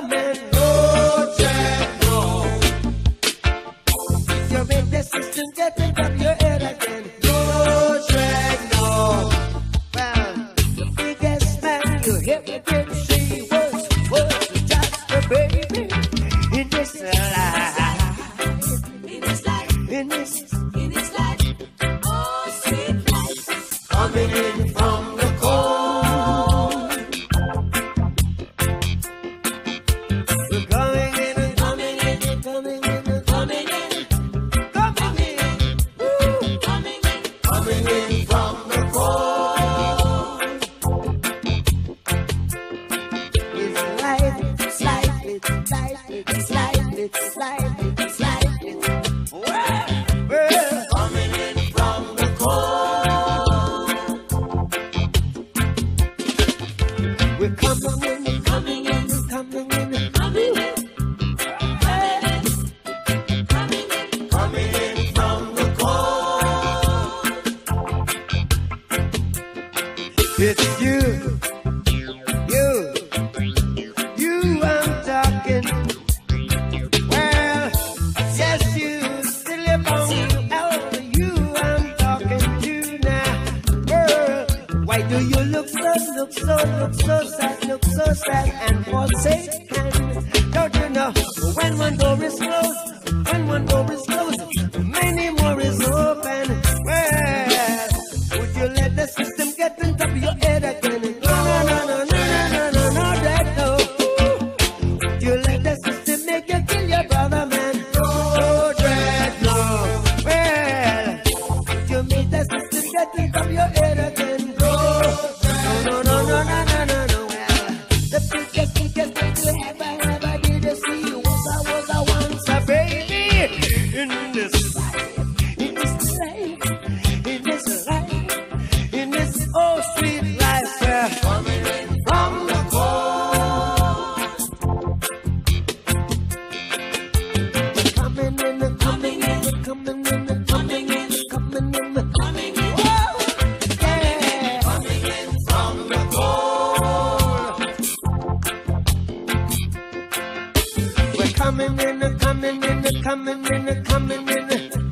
man. No check, no. You make the system get into your head again. No check, no. Well, the biggest man you ever did see was just a baby in this life. In this life, oh sweet life, coming in from the cold. We're coming in and coming in and coming in and coming in, coming in, woo, coming in from the cold. It's life, it's life, it's life, it's life, it's life, it's life. We're coming in, coming in, coming in, coming in, coming in from the cold. It's you I'm talking. Well, yes, you still live on you I'm talking to now. Girl, why do you look so sad and forsaken? Don't you know when one door is closed, many more is open. Well, would you let the system get on top of your head again? No, that no. Would you let the system make you kill your brother, man? No, that no. Well, would you make the system get on top of your head again? No. No. The biggest thing you ever did is see was I once a baby in this life, in this oh sweet life. Coming in from the cold. Coming in. Coming in.